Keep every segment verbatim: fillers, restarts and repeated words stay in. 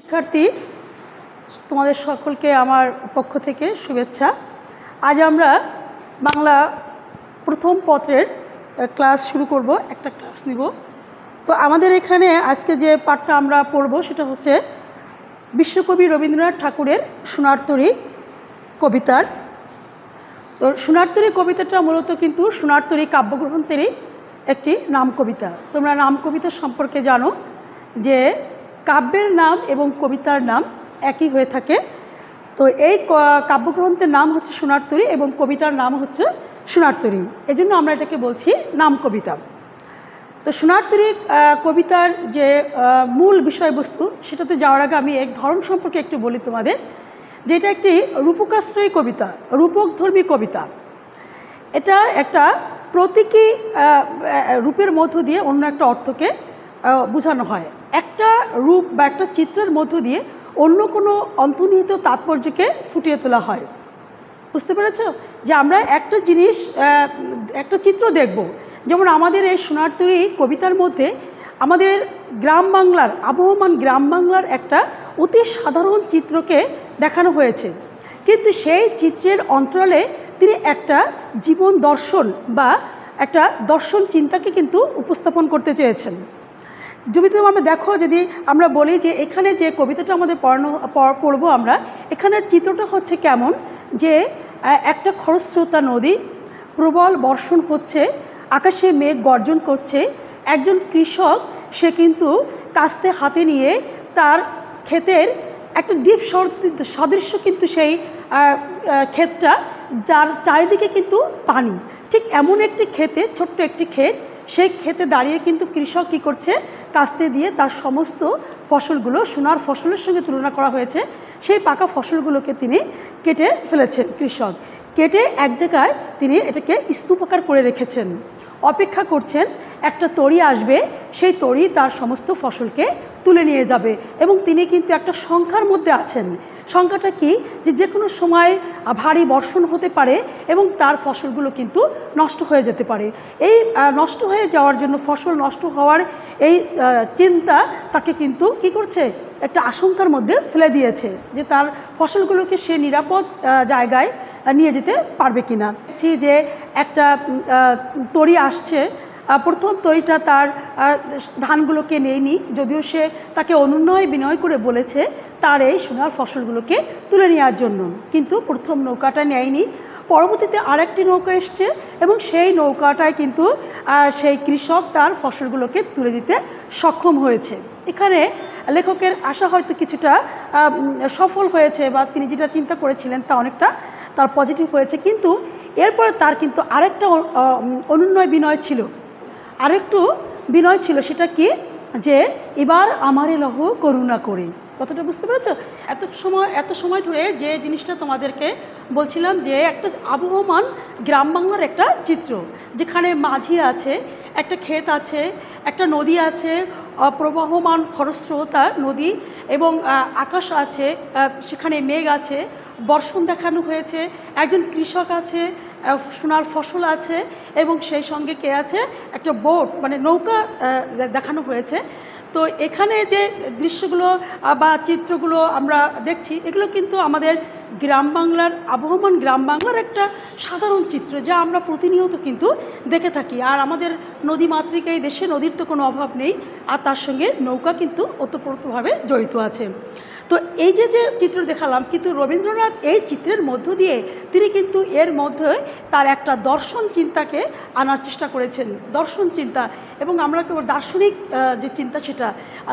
শিক্ষার্থী তোমাদের সকলকে আমার পক্ষ থেকে শুভেচ্ছা। আজ আমরা বাংলা প্রথম পত্রের ক্লাস শুরু করব, একটা ক্লাস নিব। তো আমাদের এখানে আজকে যে পাঠটা আমরা পড়ব সেটা হচ্ছে বিশ্বকবি রবীন্দ্রনাথ ঠাকুরের সোনার তরী কবিতার। তো সোনার তরী কবিতাটা মূলত কিন্তু সোনার তরী কাব্যগ্রন্থেরই একটি নাম কবিতা। তোমরা নাম কবিতা সম্পর্কে জানো যে কাব্যের নাম এবং কবিতার নাম একই হয়ে থাকে। তো এই কাব্যগ্রন্থের নাম হচ্ছে সোনার তরী এবং কবিতার নাম হচ্ছে সোনার তরী, এই জন্য আমরা এটাকে বলছি নাম কবিতা। তো সোনার তরী কবিতার যে মূল বিষয়বস্তু সেটাতে যাওয়ার আগে আমি এক ধরন সম্পর্কে একটু বলি তোমাদের, যেটা একটি রূপকাশ্রয়ী কবিতা, রূপকধর্মী কবিতা। এটা একটা প্রতীকী রূপের মধ্য দিয়ে অন্য একটা অর্থকে বোঝানো হয়। একটা রূপ বা একটা চিত্রের মধ্য দিয়ে অন্য কোনো অন্তর্নিহিত তাৎপর্যকে ফুটিয়ে তোলা হয়। বুঝতে পেরেছ যে আমরা একটা জিনিস, একটা চিত্র দেখব, যেমন আমাদের এই সোনার তরী কবিতার মধ্যে আমাদের গ্রাম বাংলার, আবহমান গ্রাম বাংলার একটা অতি সাধারণ চিত্রকে দেখানো হয়েছে, কিন্তু সেই চিত্রের অন্তরালে তিনি একটা জীবন দর্শন বা একটা দর্শন চিন্তাকে কিন্তু উপস্থাপন করতে চেয়েছেন। যদি তুমি আমরা দেখো, যদি আমরা বলি যে এখানে যে কবিতাটা আমাদের পড়ানো পড়বো আমরা, এখানে চিত্রটা হচ্ছে কেমন, যে একটা খরস্রোতা নদী, প্রবল বর্ষণ হচ্ছে, আকাশে মেঘ গর্জন করছে, একজন কৃষক সে কিন্তু কাস্তে হাতে নিয়ে তার ক্ষেতের একটা দ্বীপ সদৃশ্য কিন্তু সেই ক্ষেতটা, যার চারিদিকে কিন্তু পানি, ঠিক এমন একটি ক্ষেতে, ছোট্ট একটি ক্ষেত, সেই ক্ষেতে দাঁড়িয়ে কিন্তু কৃষক কী করছে, কাস্তে দিয়ে তার সমস্ত ফসলগুলো সোনার ফসলের সঙ্গে তুলনা করা হয়েছে, সেই পাকা ফসলগুলোকে তিনি কেটে ফেলেছেন। কৃষক কেটে এক জায়গায় তিনি এটাকে স্তূপাকার করে রেখেছেন, অপেক্ষা করছেন একটা তরী আসবে, সেই তরী তার সমস্ত ফসলকে তুলে নিয়ে যাবে। এবং তিনি কিন্তু একটা সংখ্যার মধ্যে আছেন। সংখ্যাটা কি, যে যে কোনো সময় ভারী বর্ষণ হতে পারে এবং তার ফসলগুলো কিন্তু নষ্ট হয়ে যেতে পারে। এই নষ্ট হয়ে যাওয়ার জন্য, ফসল নষ্ট হওয়ার এই চিন্তা তাকে কিন্তু কি করছে, একটা আশঙ্কার মধ্যে ফেলে দিয়েছে যে তার ফসলগুলোকে সে নিরাপদ জায়গায় নিয়ে যেতে পারবে কিনা। যে একটা তরী আসছে, প্রথম তরীটা তার ধানগুলোকে নেয়নি, যদিও সে তাকে অনুনয় বিনয় করে বলেছে তার এই সোনার ফসলগুলোকে তুলে নেওয়ার জন্য, কিন্তু প্রথম নৌকাটা নেয়নি। পরবর্তীতে আরেকটি নৌকা এসছে এবং সেই নৌকাটায় কিন্তু সেই কৃষক তার ফসলগুলোকে তুলে দিতে সক্ষম হয়েছে। এখানে লেখকের আশা হয়তো কিছুটা সফল হয়েছে, বা তিনি যেটা চিন্তা করেছিলেন তা অনেকটা তার পজিটিভ হয়েছে, কিন্তু এরপরে তার কিন্তু আরেকটা অনুনয় বিনয় ছিল, আরেকটু বিনয় ছিল। সেটা কি, যে এবার আমারে লহ করুণা করে। কতটা বুঝতে পেরেছ? এত সময় এত সময় ধরে যে জিনিসটা তোমাদেরকে বলছিলাম, যে একটা আবহমান গ্রাম বাংলার একটা চিত্র, যেখানে মাঝি আছে, একটা ক্ষেত আছে, একটা নদী আছে, প্রবাহমান খরস্রোতা নদী, এবং আকাশ আছে, সেখানে মেঘ আছে, বর্ষণ দেখানো হয়েছে, একজন কৃষক আছে, সোনার ফসল আছে, এবং সেই সঙ্গে কে আছে, একটা বোট মানে নৌকা দেখানো হয়েছে। তো এখানে যে দৃশ্যগুলো বা চিত্রগুলো আমরা দেখছি, এগুলো কিন্তু আমাদের গ্রাম বাংলার, আবহমান গ্রাম বাংলার একটা সাধারণ চিত্র, যা আমরা প্রতিনিয়ত কিন্তু দেখে থাকি। আর আমাদের নদীমাতৃক এই দেশে নদীর তো কোনো অভাব নেই, আর তার সঙ্গে নৌকা কিন্তু ওতপ্রোতভাবে জড়িত আছে। তো এই যে যে চিত্র দেখালাম, কিন্তু রবীন্দ্রনাথ এই চিত্রের মধ্য দিয়ে তিনি কিন্তু এর মধ্যে তার একটা দর্শন চিন্তাকে আনার চেষ্টা করেছেন, দর্শন চিন্তা, এবং আমরা কেবল দার্শনিক যে চিন্তা, সেটা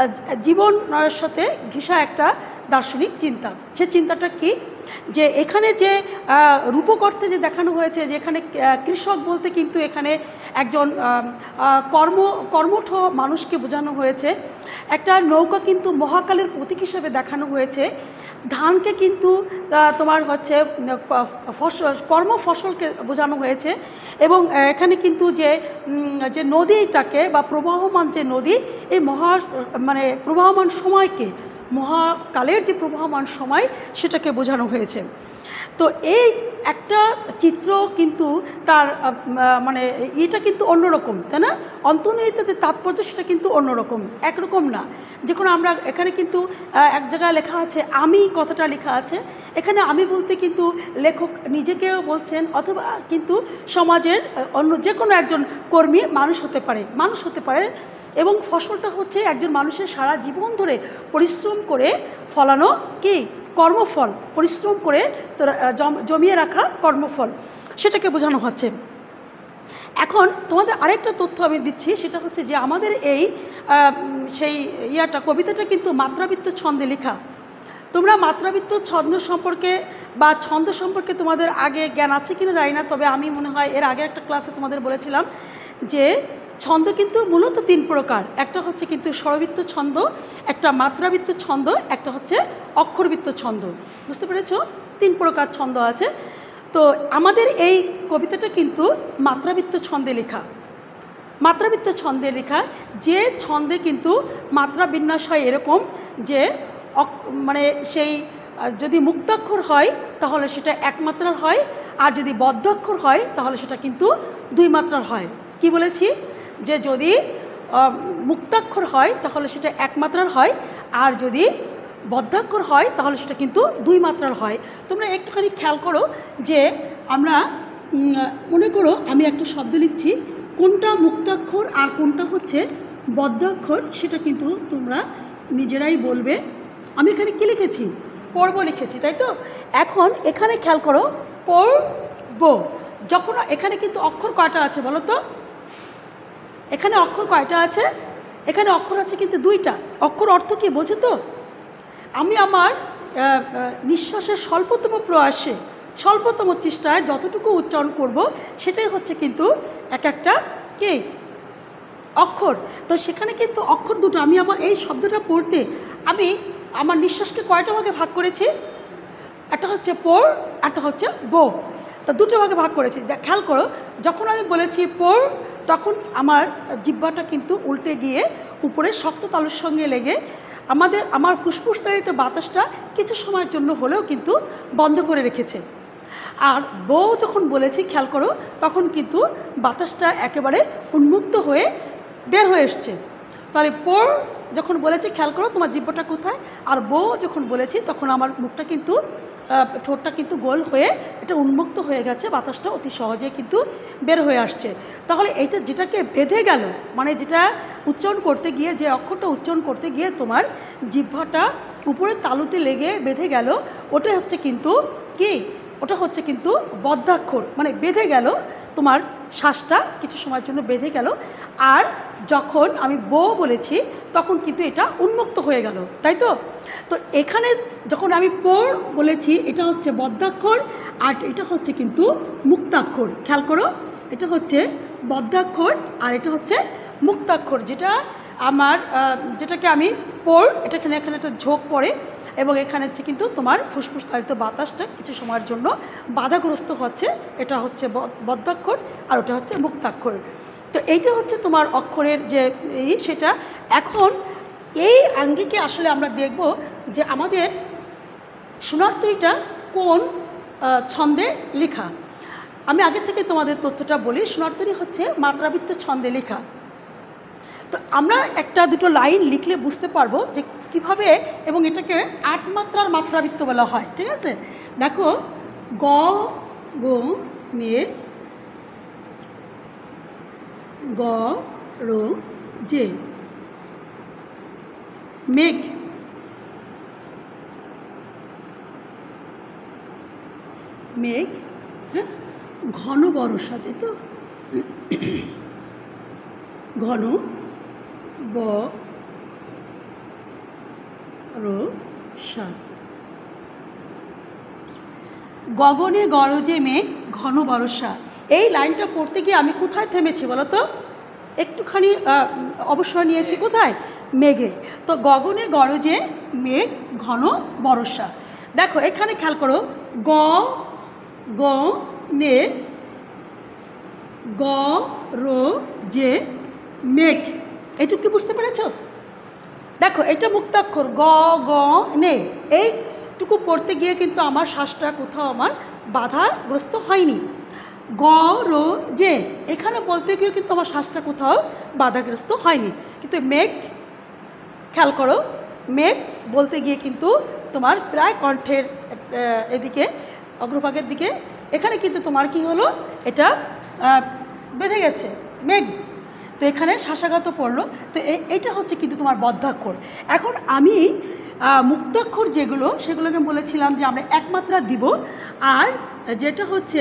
জীবনের সাথে ঘেঁষা একটা দার্শনিক চিন্তা। সে চিন্তাটা কি, যে এখানে যে রূপকর্তে যে দেখানো হয়েছে, যে এখানে কৃষক বলতে কিন্তু এখানে একজন কর্ম কর্মঠ মানুষকে বোঝানো হয়েছে, একটা নৌকা কিন্তু মহাকালের প্রতীক হিসেবে দেখানো হয়েছে, ধানকে কিন্তু তোমার হচ্ছে ফসল, কর্ম ফসলকে বোঝানো হয়েছে, এবং এখানে কিন্তু যে যে নদীটাকে বা প্রবাহমান যে নদী, এই মহা মানে প্রবাহমান সময়কে, মহাকালের যে প্রবাহমান সময়, সেটাকে বোঝানো হয়েছে। তো এই একটা চিত্র কিন্তু তার মানে এটা কিন্তু অন্যরকম, তাই না? অন্তর্নিহিত যে তাৎপর্য সেটা কিন্তু অন্যরকম, একরকম না। যখন আমরা এখানে কিন্তু এক জায়গায় লেখা আছে আমি, কথাটা লেখা আছে এখানে আমি বলতে কিন্তু লেখক নিজেকেও বলছেন, অথবা কিন্তু সমাজের অন্য যে কোনো একজন কর্মী মানুষ হতে পারে, মানুষ হতে পারে এবং ফসলটা হচ্ছে একজন মানুষের সারা জীবন ধরে পরিশ্রম করে ফলানো কি কর্মফল, পরিশ্রম করে জমিয়ে রাখা কর্মফল, সেটাকে বোঝানো হচ্ছে। এখন তোমাদের আরেকটা তথ্য আমি দিচ্ছি, সেটা হচ্ছে যে আমাদের এই সেই ইয়াটা কবিতাটা কিন্তু মাত্রাবৃত্ত ছন্দে লেখা। তোমরা মাত্রাবৃত্ত ছন্দ সম্পর্কে বা ছন্দ সম্পর্কে তোমাদের আগে জ্ঞান আছে কিনা জানি না, তবে আমি মনে হয় এর আগে একটা ক্লাসে তোমাদের বলেছিলাম যে ছন্দ কিন্তু মূলত তিন প্রকার। একটা হচ্ছে কিন্তু স্বরবৃত্ত ছন্দ, একটা মাত্রাবৃত্ত ছন্দ, একটা হচ্ছে অক্ষরবৃত্ত ছন্দ। বুঝতে পেরেছো? তিন প্রকার ছন্দ আছে। তো আমাদের এই কবিতাটা কিন্তু মাত্রাবৃত্ত ছন্দে লেখা। মাত্রাবৃত্ত ছন্দে লেখা, যে ছন্দে কিন্তু মাত্রা বিন্যাস হয় এরকম যে মানে সেই যদি মুক্তাক্ষর হয় তাহলে সেটা এক মাত্রার হয়, আর যদি বদ্ধাক্ষর হয় তাহলে সেটা কিন্তু দুই মাত্রার হয়। কি বলেছি? যে যদি মুক্তাক্ষর হয় তাহলে সেটা এক মাত্রার হয়, আর যদি বদ্ধাক্ষর হয় তাহলে সেটা কিন্তু দুই মাত্রার হয়। তোমরা একটুখানি খেয়াল করো যে আমরা মনে করো আমি একটা শব্দ লিখছি, কোনটা মুক্তাক্ষর আর কোনটা হচ্ছে বদ্ধাক্ষর সেটা কিন্তু তোমরা নিজেরাই বলবে। আমি এখানে কী লিখেছি? পর্ব লিখেছি, তাই তো? এখন এখানে খেয়াল করো, পর্ব, যখন এখানে কিন্তু অক্ষর কয়টা আছে বলো তো? এখানে অক্ষর কয়টা আছে? এখানে অক্ষর আছে কিন্তু দুইটা। অক্ষর অর্থ কি বোঝো তো? আমি আমার নিঃশ্বাসের স্বল্পতম প্রয়াসে, স্বল্পতম চেষ্টায় যতটুকু উচ্চারণ করব সেটাই হচ্ছে কিন্তু এক একটা কি অক্ষর। তো সেখানে কিন্তু অক্ষর দুটো। আমি আমার এই শব্দটা পড়তে আমি আমার নিঃশ্বাসকে কয়টা ভাগে ভাগ করেছি? একটা হচ্ছে পর, একটা হচ্ছে বো। তা দুটো ভাগে ভাগ করেছি। খেয়াল করো, যখন আমি বলেছি পর তখন আমার জিহ্বাটা কিন্তু উল্টে গিয়ে উপরে শক্ত তালুর সঙ্গে লেগে আমাদের আমার ফুসফুস তাড়িত বাতাসটা কিছু সময়ের জন্য হলেও কিন্তু বন্ধ করে রেখেছে। আর বউ যখন বলেছি খেয়াল করো, তখন কিন্তু বাতাসটা একেবারে উন্মুক্ত হয়ে বের হয়ে এসছে। তাহলে পর যখন বলেছি খেয়াল করো তোমার জিহ্বাটা কোথায়, আর বউ যখন বলেছি তখন আমার মুখটা কিন্তু ঠোঁটটা কিন্তু গোল হয়ে এটা উন্মুক্ত হয়ে গেছে, বাতাসটা অতি সহজে কিন্তু বের হয়ে আসছে। তাহলে এইটা যেটাকে বেঁধে গেল, মানে যেটা উচ্চারণ করতে গিয়ে, যে অক্ষরটা উচ্চারণ করতে গিয়ে তোমার জিহ্বাটা উপরে তালুতে লেগে বেঁধে গেল, ওটা হচ্ছে কিন্তু কি, ওটা হচ্ছে কিন্তু বদ্ধাক্ষর, মানে বেঁধে গেল, তোমার শ্বাসটা কিছু সময়ের জন্য বেঁধে গেল। আর যখন আমি বো বলেছি তখন কিন্তু এটা উন্মুক্ত হয়ে গেল, তাই তো? তো এখানে যখন আমি পর বলেছি এটা হচ্ছে বদ্ধাক্ষর, আর এটা হচ্ছে কিন্তু মুক্তাক্ষর। খেয়াল করো, এটা হচ্ছে বদ্ধাক্ষর আর এটা হচ্ছে মুক্তাক্ষর। যেটা আমার যেটাকে আমি পর, এটা এখানে এখানে একটা ঝোঁক পড়ে এবং এখানে হচ্ছে কিন্তু তোমার ফুসফুস তাড়িত বাতাসটা কিছু সময়ের জন্য বাধাগ্রস্ত হচ্ছে, এটা হচ্ছে বদ্ধাক্ষর আর ওটা হচ্ছে মুক্তাক্ষর। তো এইটা হচ্ছে তোমার অক্ষরের যে এই সেটা। এখন এই আঙ্গিকে আসলে আমরা দেখব যে আমাদের সোনারতরীটা কোন ছন্দে লেখা। আমি আগে থেকে তোমাদের তথ্যটা বলি, সোনারতরী হচ্ছে মাত্রাবৃত্ত ছন্দে লেখা। তো আমরা একটা দুটো লাইন লিখলে বুঝতে পারবো যে কিভাবে, এবং এটাকে আট মাত্রার মাত্রাবৃত্ত বলা হয়, ঠিক আছে? দেখো, গ গো মে গ রো যে, মেঘ, মেঘ, হ্যাঁ, ঘন বর্ষা, তাই তো? ঘন ব রো সা, গগনে গরজে মেঘ ঘন বর্ষা। এই লাইনটা পড়তে গিয়ে আমি কোথায় থেমেছি বলো তো? একটুখানি অবসর নিয়েছি কোথায়? মেঘে। তো গগনে গরজে মেঘ ঘন বর্ষা। দেখো এখানে খেয়াল করো, গ গ নে গ রো যে মেঘ, এইটুকু বুঝতে পেরেছ? দেখো এটা মুক্তাক্ষর, গ গ নে, এই টুকু পড়তে গিয়ে কিন্তু আমার শ্বাসটা কোথাও আমার বাধাগ্রস্ত হয়নি। গ র যে এখানে বলতে গিয়ে কিন্তু আমার শ্বাসটা কোথাও বাধাগ্রস্ত হয়নি। কিন্তু মেঘ, খেয়াল করো, মেঘ বলতে গিয়ে কিন্তু তোমার প্রায় কণ্ঠের এদিকে অগ্রভাগের দিকে এখানে কিন্তু তোমার কি হলো, এটা বেঁধে গেছে মেঘ, তো এখানে শ্বাসাঘাত পড়লো। তো এইটা হচ্ছে কিন্তু তোমার বদ্ধাক্ষর। এখন আমি মুক্তাক্ষর যেগুলো সেগুলোকে বলেছিলাম যে আমরা এক মাত্রা দিব, আর যেটা হচ্ছে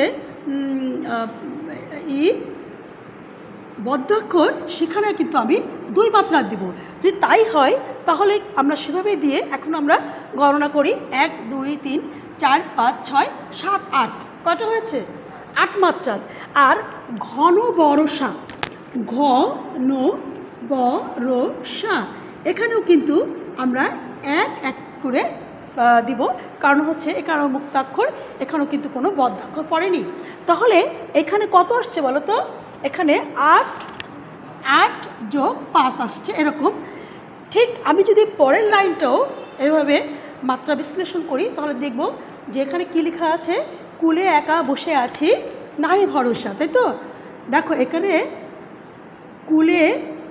ই বদ্ধাক্ষর সেখানে কিন্তু আমি দুই মাত্রা দিব। যদি তাই হয় তাহলে আমরা সেভাবে দিয়ে এখন আমরা গণনা করি। এক দুই তিন চার পাঁচ ছয় সাত আট, কটা হয়েছে? আট মাত্রার। আর ঘন বরষা, ঘ ন বরষা, এখানেও কিন্তু আমরা এক এক করে দিব, কারণ হচ্ছে এখানেও মুক্তাক্ষর, এখানেও কিন্তু কোনো বদ্ধাক্ষর পড়েনি। তাহলে এখানে কত আসছে বলো তো? এখানে আট আট যোগ পাঁচ আসছে এরকম। ঠিক আমি যদি পরের লাইনটাও এভাবে মাত্রা বিশ্লেষণ করি তাহলে দেখব যে এখানে কী লেখা আছে, কুলে একা বসে আছি নাই ভরসা, তাই তো? দেখো এখানে কুলে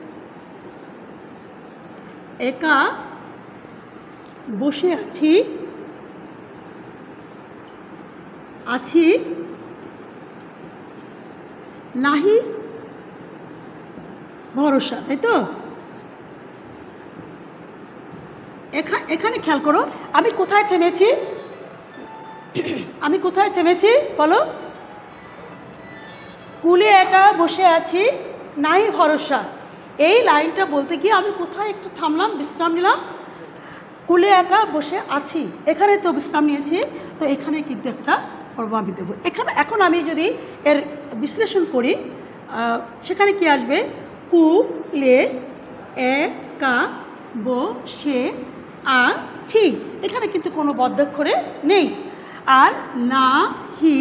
একা বসে আছি আছি নাহি ভরসা, তাই তো? এখানে খেয়াল করো আমি কোথায় থেমেছি, আমি কোথায় থেমেছি বলো? কুলে একা বসে আছি নাই ভরসা, এই লাইনটা বলতে গিয়ে আমি কোথায় একটু থামলাম, বিশ্রাম নিলাম। কুলে একা বসে আছি, এখানে তো বিশ্রাম নিয়েছি, তো এখানে কিন্তু একটা পর্ব আমি দেবো। এখানে এখন আমি যদি এর বিশ্লেষণ করি সেখানে কি আসবে? কুলে একা বসে আছি, এখানে কিন্তু কোনো বদ্ধাক্ষরে নেই। আর না হি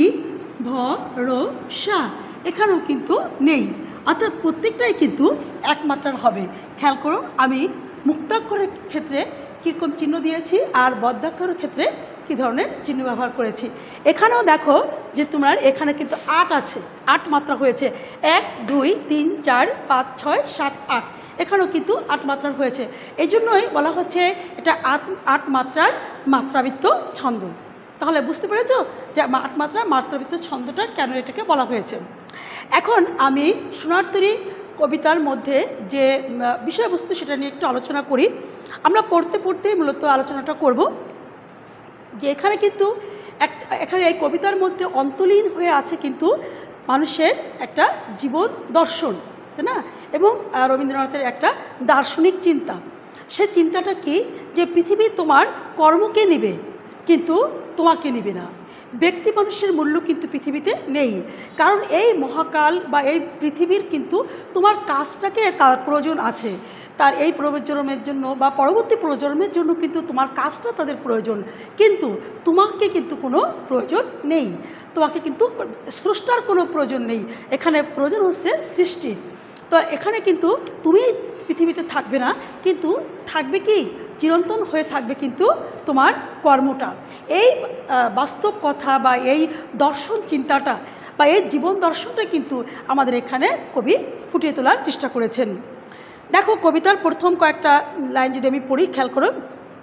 ভরসা, এখানেও কিন্তু নেই, অর্থাৎ প্রত্যেকটাই কিন্তু একমাত্রার হবে। খেয়াল করো আমি মুক্তাক্ষরের ক্ষেত্রে কীরকম চিহ্ন দিয়েছি আর বদ্ধাক্ষরের ক্ষেত্রে কী ধরনের চিহ্ন ব্যবহার করেছি। এখানেও দেখো যে তোমার এখানে কিন্তু আট আছে, আট মাত্রা হয়েছে। এক দুই তিন চার পাঁচ ছয় সাত আট, এখানেও কিন্তু আট মাত্রার হয়েছে। এই জন্যই বলা হচ্ছে এটা আট আট মাত্রার মাত্রাবৃত্ত ছন্দ। তাহলে বুঝতে পেরেছ যে আট মাত্রা মাত্রাবৃত্ত ছন্দটা কেন এটাকে বলা হয়েছে। এখন আমি সোনার তরী কবিতার মধ্যে যে বিষয়বস্তু সেটা নিয়ে একটু আলোচনা করি। আমরা পড়তে পড়তে মূলত আলোচনাটা করব যে এখানে কিন্তু এক এখানে এই কবিতার মধ্যে অন্তলীন হয়ে আছে কিন্তু মানুষের একটা জীবন দর্শন, তাই না? এবং রবীন্দ্রনাথের একটা দার্শনিক চিন্তা। সে চিন্তাটা কি, যে পৃথিবী তোমার কর্মকে নেবে কিন্তু তোমাকে নেবে না। ব্যক্তি মানুষের মূল্য কিন্তু পৃথিবীতে নেই, কারণ এই মহাকাল বা এই পৃথিবীর কিন্তু তোমার কাজটাকে তার প্রয়োজন আছে। তার এই প্রজন্মের জন্য বা পরবর্তী প্রজন্মের জন্য কিন্তু তোমার কাজটা তাদের প্রয়োজন, কিন্তু তোমাকে কিন্তু কোনো প্রয়োজন নেই। তোমাকে কিন্তু স্রষ্টার কোনো প্রয়োজন নেই, এখানে প্রয়োজন হচ্ছে সৃষ্টির। তো এখানে কিন্তু তুমি পৃথিবীতে থাকবে না, কিন্তু থাকবে কি, চিরন্তন হয়ে থাকবে কিন্তু তোমার কর্মটা। এই বাস্তব কথা বা এই দর্শন চিন্তাটা বা এই জীবন দর্শনটা কিন্তু আমাদের এখানে কবি ফুটিয়ে তোলার চেষ্টা করেছেন। দেখো কবিতার প্রথম কয়েকটা লাইন যদি আমি পড়ি, খেয়াল করো।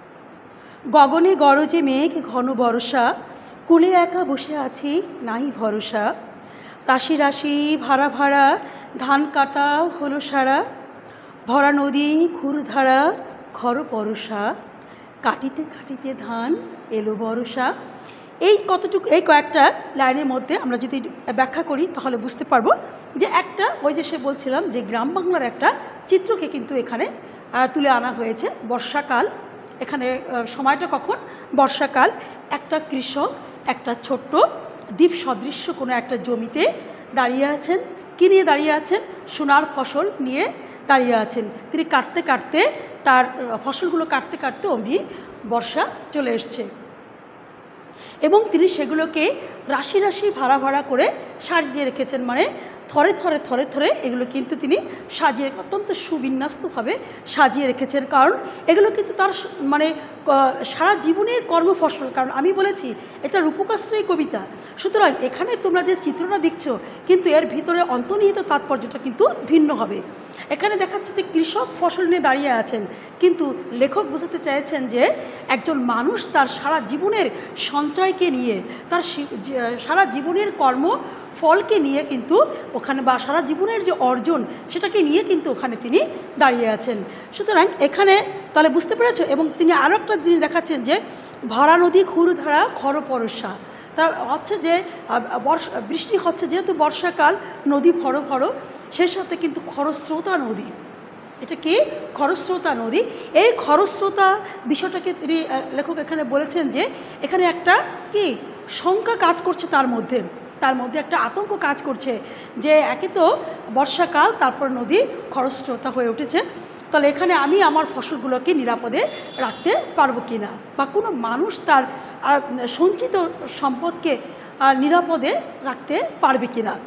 গগনে গরজে মেঘ ঘন বর্ষা, কুলে একা বসে আছি নাই ভরসা, রাশি রাশি ভাড়া ভাড়া ধান কাটা হলো সারা, ভরা নদী ঘুরধারা ঘর পরশা, কাটিতে কাটিতে ধান এলো বরষা। এই কতটুকু এই কয়েকটা লাইনের মধ্যে আমরা যদি ব্যাখ্যা করি তাহলে বুঝতে পারবো যে একটা ওই যে সে বলছিলাম যে গ্রাম বাংলার একটা চিত্রকে কিন্তু এখানে তুলে আনা হয়েছে। বর্ষাকাল, এখানে সময়টা কখন, বর্ষাকাল। একটা কৃষক একটা ছোট্ট দ্বীপ সদৃশ্য কোনো একটা জমিতে দাঁড়িয়ে আছেন। কী নিয়ে দাঁড়িয়ে আছেন? সোনার ফসল নিয়ে দাঁড়িয়ে আছেন। তিনি কাটতে কাটতে তার ফসলগুলো কাটতে কাটতে অমনি বর্ষা চলে এসছে এবং তিনি সেগুলোকে রাশি রাশি ভাড়া ভাড়া করে সাজিয়ে রেখেছেন। মানে থরে থরে থরে থরে এগুলো কিন্তু তিনি সাজিয়ে অত্যন্ত সুবিন্যস্তভাবে সাজিয়ে রেখেছেন, কারণ এগুলো কিন্তু তার মানে সারা জীবনের কর্মফসল। কারণ আমি বলেছি এটা রূপকাশ্রয়ী কবিতা, সুতরাং এখানে তোমরা যে চিত্রটা দেখছো কিন্তু এর ভিতরে অন্তর্নিহিত তাৎপর্যটা কিন্তু ভিন্ন হবে। এখানে দেখাচ্ছে যে কৃষক ফসল নিয়ে দাঁড়িয়ে আছেন, কিন্তু লেখক বোঝাতে চাইছেন যে একজন মানুষ তার সারা জীবনের সঞ্চয়কে নিয়ে, তার সারা জীবনের কর্ম ফলকে নিয়ে কিন্তু ওখানে, বা সারা জীবনের যে অর্জন সেটাকে নিয়ে কিন্তু ওখানে তিনি দাঁড়িয়ে আছেন। সুতরাং এখানে তাহলে বুঝতে পেরেছ। এবং তিনি আরও একটা জিনিস দেখাচ্ছেন যে ভরা নদী ক্ষুরধারা খর পরশা, তার হচ্ছে যে বর্ষা বৃষ্টি হচ্ছে, যেহেতু বর্ষাকাল নদী ভরো ভরো, সেই সাথে কিন্তু খরস্রোতা নদী, এটা কি খরস্রোতা নদী। এই খরস্রোতা বিষয়টাকে তিনি লেখক এখানে বলেছেন যে এখানে একটা কি শঙ্কা কাজ করছে, তার মধ্যে তার মধ্যে একটা আতঙ্ক কাজ করছে যে একে তো বর্ষাকাল, তারপর নদী খরস্রোতা হয়ে উঠেছে, তাহলে এখানে আমি আমার ফসলগুলোকে নিরাপদে রাখতে পারবো কি না, বা কোনো মানুষ তার সঞ্চিত সম্পদকে নিরাপদে রাখতে পারবে কি না।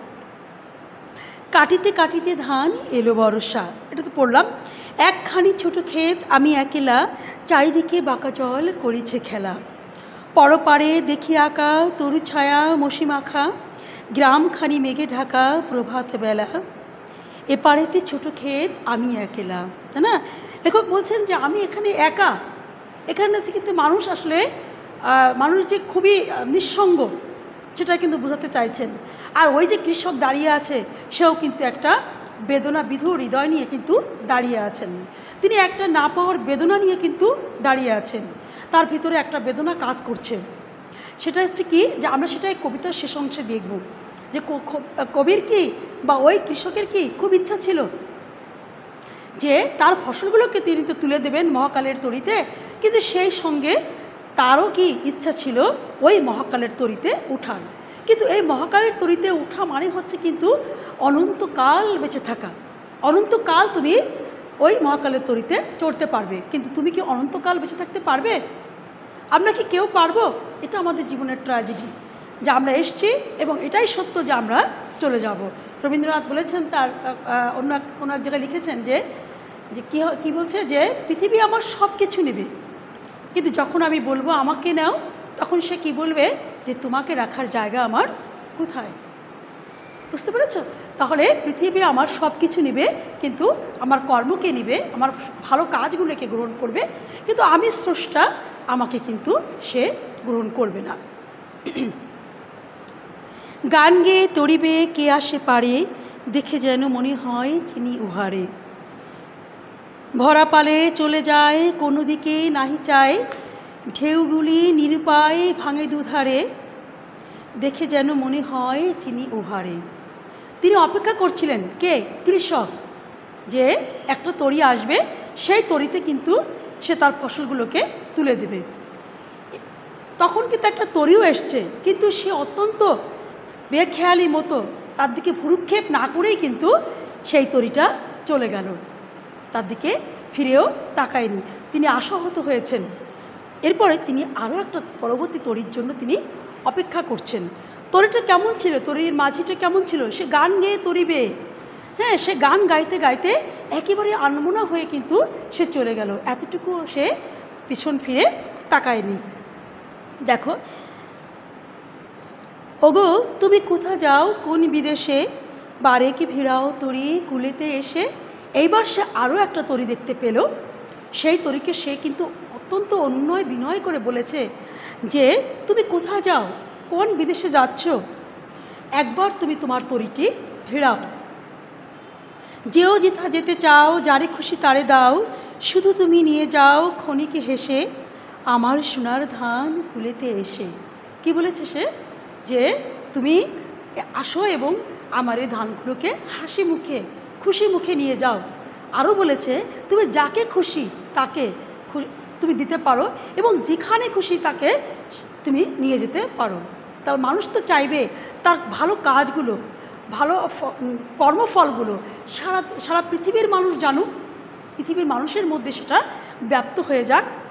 কাটিতে কাটিতে ধান এলো বর্ষা, এটা তো পড়লাম। একখানি ছোট ক্ষেত আমি একেলা, চারিদিকে বাঁকা জল করিছে খেলা। পরপারে দেখি আঁকা তরু ছায়া মশি মাখা, গ্রামখানি মেঘে ঢাকা প্রভাত বেলা। এপারেতে ছোট ক্ষেত আমি একেলা, তাই না? লেখক বলছেন যে আমি এখানে একা, এখানে কিন্তু মানুষ আসলে মানুষ যে খুবই নিঃসঙ্গ সেটা কিন্তু বোঝাতে চাইছেন। আর ওই যে কৃষক দাঁড়িয়ে আছে সেও কিন্তু একটা বেদনা বিধুর হৃদয় নিয়ে কিন্তু দাঁড়িয়ে আছেন। তিনি একটা না পাওয়ার বেদনা নিয়ে কিন্তু দাঁড়িয়ে আছেন, তার ভিতরে একটা বেদনা কাজ করছে। সেটা হচ্ছে কি, যে আমরা সেটাই কবিতার শেষ অংশে দেখব যে কবির কি বা ওই কৃষকের কি খুব ইচ্ছা ছিল যে তার ফসলগুলোকে তিনি তো তুলে দেবেন মহাকালের তরিতে, কিন্তু সেই সঙ্গে তারও কি ইচ্ছা ছিল ওই মহাকালের তরিতে উঠার। কিন্তু এই মহাকালের তরিতে উঠা মানে হচ্ছে কিন্তু অনন্তকাল বেঁচে থাকা। অনন্তকাল তুমি ওই মহাকালের তরিতে চড়তে পারবে, কিন্তু তুমি কি অনন্তকাল বেঁচে থাকতে পারবে? আমরা কি কেউ পারবো? এটা আমাদের জীবনের ট্র্যাজেডি যে আমরা এসছি এবং এটাই সত্য যে আমরা চলে যাব। রবীন্দ্রনাথ বলেছেন, তার অন্য কোনো এক জায়গায় লিখেছেন যে যে কী কী বলছে যে পৃথিবী আমার সব কিছু নেবে, কিন্তু যখন আমি বলবো আমাকে নাও, তখন সে কি বলবে যে তোমাকে রাখার জায়গা আমার কোথায়। বুঝতে পেরেছ? তাহলে পৃথিবী আমার সব কিছু নেবে, কিন্তু আমার কর্মকে নেবে, আমার ভালো কাজগুলোকে গ্রহণ করবে, কিন্তু আমি স্রষ্টা, আমাকে কিন্তু সে গ্রহণ করবে না। গান গেয়ে তরিবে কে আসে পারে, দেখে যেন মনে হয় চিনি উহারে। ভরা পালে চলে যায় কোনো দিকে নাহি চায়, ঢেউগুলি নিরুপায় ভাঙে দুধারে, দেখে যেন মনে হয় চিনি উহারে। তিনি অপেক্ষা করছিলেন, কে? কৃষক, যে একটা তরি আসবে, সেই তরিতে কিন্তু সে তার ফসলগুলোকে তুলে দেবে। তখন কিন্তু একটা তরিও এসছে, কিন্তু সে অত্যন্ত বেখেয়ালি মতো তার দিকে ভ্রুক্ষেপ না করেই কিন্তু সেই তরিটা চলে গেল, তার দিকে ফিরেও তাকায়নি। তিনি আশাহত হয়েছেন। এরপরে তিনি আরও একটা পরবর্তী তরির জন্য তিনি অপেক্ষা করছেন। তরিটা কেমন ছিল? তরির মাঝিটা কেমন ছিল? সে গান গেয়ে তরিবে, হ্যাঁ, সে গান গাইতে গাইতে একেবারে আনমনা হয়ে কিন্তু সে চলে গেল, এতটুকু সে পিছন ফিরে তাকায়নি। দেখো, ওগো তুমি কোথা যাও কোন বিদেশে, বারে কি ভিড়াও তরি কুলেতে এসে। এইবার সে আরও একটা তরি দেখতে পেল। সেই তরিকে সে কিন্তু অত্যন্ত অনুনয় বিনয় করে বলেছে যে তুমি কোথা যাও, কোন বিদেশে যাচ্ছ, একবার তুমি তোমার তরিকে ভিড়াও। যেও যেথা যেতে চাও, যারে খুশি তারে দাও, শুধু তুমি নিয়ে যাও ক্ষণিকে হেসে, আমার সোনার ধান কুলেতে এসে। কি বলেছে সে? যে তুমি আসো এবং আমার এই ধানগুলোকে হাসি মুখে খুশি মুখে নিয়ে যাও। আরও বলেছে তুমি যাকে খুশি তাকে তুমি দিতে পারো এবং যেখানে খুশি তাকে তুমি নিয়ে যেতে পারো। তার মানুষ তো চাইবে তার ভালো কাজগুলো, ভালো কর্মফলগুলো সারা সারা পৃথিবীর মানুষ জানুক, পৃথিবীর মানুষের মধ্যে সেটা ব্যাপ্ত হয়ে যাক,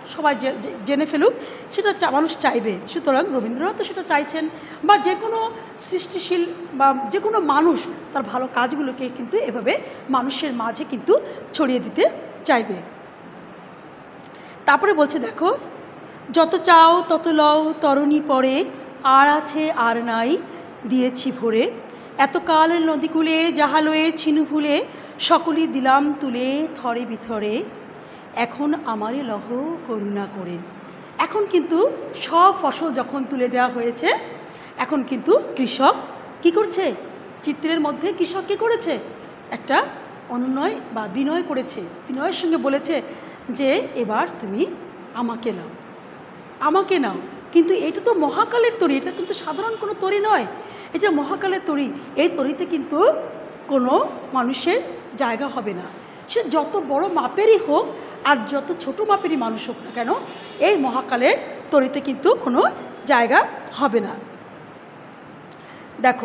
সবাই জেনে ফেলুক, সেটা মানুষ চাইবে। সুতরাং রবীন্দ্রনাথ তো সেটা চাইছেন, বা যে কোনো সৃষ্টিশীল বা যে কোনো মানুষ তার ভালো কাজগুলোকে কিন্তু এভাবে মানুষের মাঝে কিন্তু ছড়িয়ে দিতে চাইবে। তারপরে বলছে দেখো, যত চাও তত লও তরণী পরে, আর আছে আর নাই দিয়েছি ভরে, এতকাল নদীকূলে জাহালয়ে ছিনু ভুলে, সকলই দিলাম তুলে থরে বিথরে, এখন আমারে লহ করুণা করে। এখন কিন্তু সব ফসল যখন তুলে দেওয়া হয়েছে, এখন কিন্তু কৃষক কি করছে, চিত্রের মধ্যে কৃষক কী করেছে, একটা অনুনয় বা বিনয় করেছে, বিনয়ের সঙ্গে বলেছে যে এবার তুমি আমাকে নাও, আমাকে নাও। কিন্তু এটা তো মহাকালের তরী, এটা কিন্তু সাধারণ কোনো তরী নয়, এটা মহাকালের তরী। এই তরীতে কিন্তু কোনো মানুষের জায়গা হবে না, সে যত বড় মাপেরই হোক আর যত ছোট মাপেরই মানুষ হোক না কেন, এই মহাকালের তরীতে কিন্তু কোনো জায়গা হবে না। দেখো,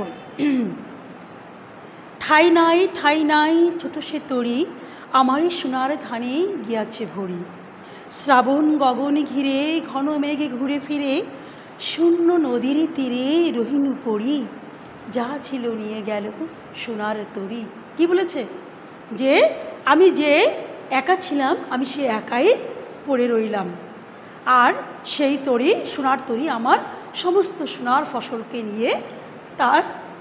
ঠাই নাই ঠাই নাই ছোট সে তরী, আমারই সোনার ধানে গিয়াছে ভরি, শ্রাবণ গগনে ঘিরে ঘন মেঘে ঘুরে ফিরে, শূন্য নদীর তীরে রহিনু পড়ি, যা ছিল নিয়ে গেল সোনার তরী। কি বলেছে, যে আমি যে একা ছিলাম আমি সে একাই পড়ে রইলাম, আর সেই তরী, সোনার তরী আমার সমস্ত সোনার ফসলকে নিয়ে তার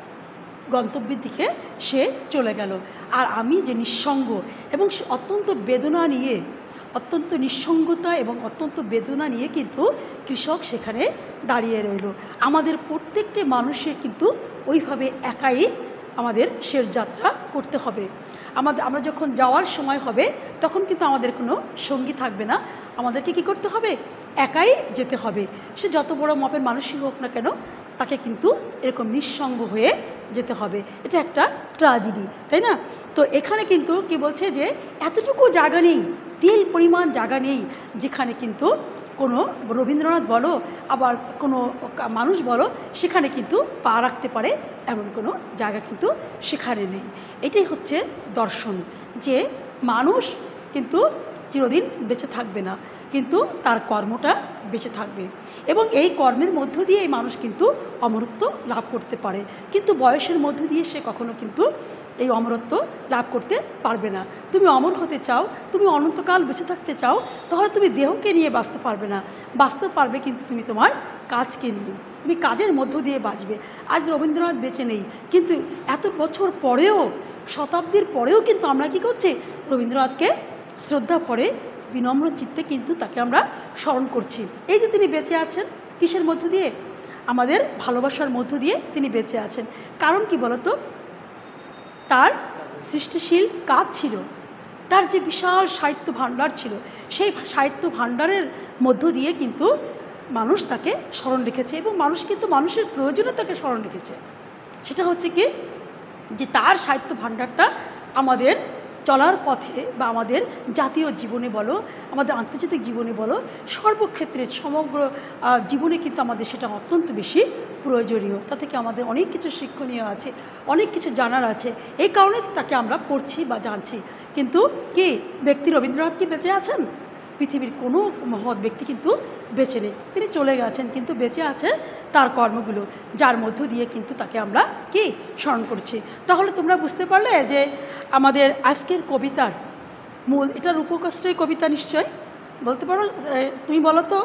গন্তব্যের দিকে সে চলে গেল। আর আমি যে নিঃসঙ্গ এবং অত্যন্ত বেদনা নিয়ে, অত্যন্ত নিঃসঙ্গতা এবং অত্যন্ত বেদনা নিয়ে কিন্তু কৃষক সেখানে দাঁড়িয়ে রইল। আমাদের প্রত্যেকটি মানুষের কিন্তু ওইভাবে একাই আমাদের শেষ যাত্রা করতে হবে। আমাদের আমরা যখন যাওয়ার সময় হবে তখন কিন্তু আমাদের কোনো সঙ্গী থাকবে না, আমাদেরকে কি করতে হবে, একাই যেতে হবে। সে যত বড় মাপের মানুষই হোক না কেন, তাকে কিন্তু এরকম নিঃসঙ্গ হয়ে যেতে হবে। এটা একটা ট্র্যাজেডি, তাই না? তো এখানে কিন্তু কি বলছে যে এতটুকু জায়গা নেই, তিল পরিমাণ জায়গা নেই যেখানে কিন্তু কোনো রবীন্দ্রনাথ বলো আবার কোনো মানুষ বলো সেখানে কিন্তু পা রাখতে পারে, এমন কোনো জায়গা কিন্তু সেখানে নেই। এটাই হচ্ছে দর্শন, যে মানুষ কিন্তু চিরদিন বেঁচে থাকবে না, কিন্তু তার কর্মটা বেঁচে থাকবে, এবং এই কর্মের মধ্য দিয়ে এই মানুষ কিন্তু অমরত্ব লাভ করতে পারে। কিন্তু বয়সের মধ্য দিয়ে সে কখনো কিন্তু এই অমরত্ব লাভ করতে পারবে না। তুমি অমর হতে চাও, তুমি অনন্তকাল বেঁচে থাকতে চাও, তাহলে তুমি দেহকে নিয়ে বাঁচতে পারবে না, বাঁচতে পারবে কিন্তু তুমি তোমার কাজকে নিয়ে, তুমি কাজের মধ্য দিয়ে বাঁচবে। আজ রবীন্দ্রনাথ বেঁচে নেই, কিন্তু এত বছর পরেও, শতাব্দীর পরেও কিন্তু আমরা কি করছি, রবীন্দ্রনাথকে শ্রদ্ধা করে বিনম্র চিত্তে কিন্তু তাকে আমরা স্মরণ করছি। এই যে তিনি বেঁচে আছেন কিসের মধ্য দিয়ে, আমাদের ভালোবাসার মধ্য দিয়ে তিনি বেঁচে আছেন। কারণ কি বলতো, তার সৃষ্টিশীল কাজ ছিল, তার যে বিশাল সাহিত্য ভাণ্ডার ছিল, সেই সাহিত্য ভাণ্ডারের মধ্য দিয়ে কিন্তু মানুষ তাকে স্মরণ রেখেছে, এবং মানুষ কিন্তু মানুষের প্রয়োজনে তাকে স্মরণ রেখেছে। সেটা হচ্ছে কি, যে তার সাহিত্য ভাণ্ডারটা আমাদের চলার পথে বা আমাদের জাতীয় জীবনে বলো, আমাদের আন্তর্জাতিক জীবনে বলো, সর্বক্ষেত্রে সমগ্র জীবনে কিন্তু আমাদের সেটা অত্যন্ত বেশি প্রয়োজনীয়। তা থেকে আমাদের অনেক কিছু শিক্ষণীয় আছে, অনেক কিছু জানার আছে, এই কারণে তাকে আমরা পড়ছি বা জানছি। কিন্তু কি ব্যক্তি রবীন্দ্রনাথ কি বেঁচে আছেন? পৃথিবীর কোনো মহৎ ব্যক্তি কিন্তু বেঁচে নেই, তিনি চলে গেছেন, কিন্তু বেঁচে আছে তার কর্মগুলো, যার মধ্য দিয়ে কিন্তু তাকে আমরা কি স্মরণ করছি। তাহলে তোমরা বুঝতে পারলে যে আমাদের আজকের কবিতার মূল, এটা রূপকাশ্রয়ী কবিতা নিশ্চয়, বলতে পারো, তুমি বলো তো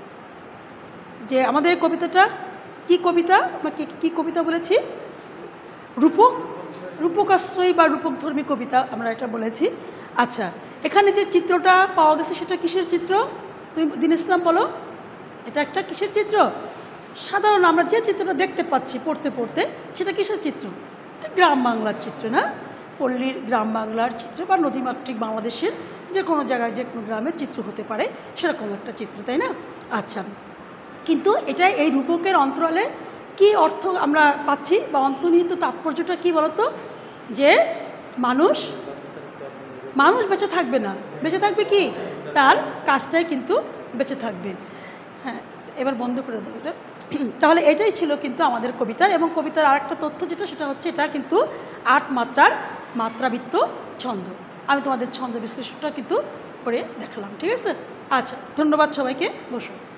যে আমাদের কবিতাটা কি কবিতা, কি কবিতা বলেছি, রূপক রূপকাশ্রয়ী বা রূপকধর্মী কবিতা আমরা এটা বলেছি। আচ্ছা, এখানে যে চিত্রটা পাওয়া গেছে সেটা কিসের চিত্র, তুমি দিন ইসলাম বলো, এটা একটা কিসের চিত্র? সাধারণ আমরা যে চিত্রটা দেখতে পাচ্ছি পড়তে পড়তে, সেটা কিসের চিত্র? এটা গ্রাম বাংলার চিত্র না, পল্লীর গ্রাম বাংলার চিত্র, বা নদীমাতৃক বাংলাদেশের যে কোনো জায়গায় যে কোনো গ্রামের চিত্র হতে পারে, সেরকম একটা চিত্র, তাই না? আচ্ছা, কিন্তু এটা এই রূপকের অন্তরালে কি অর্থ আমরা পাচ্ছি, বা অন্তর্নিহিত তাৎপর্যটা কি বলতো, যে মানুষ মানুষ বেঁচে থাকবে না, বেঁচে থাকবে কি, তার কাজটাই কিন্তু বেঁচে থাকবে। হ্যাঁ, এবার বন্ধ করে দেবো এটা। তাহলে এটাই ছিল কিন্তু আমাদের কবিতার, এবং কবিতার আরেকটা তথ্য যেটা, সেটা হচ্ছে এটা কিন্তু আট মাত্রার মাত্রাবৃত্ত ছন্দ। আমি তোমাদের ছন্দ বিশ্লেষণটা কিন্তু করে দেখালাম, ঠিক আছে? আচ্ছা, ধন্যবাদ সবাইকে, বসুন।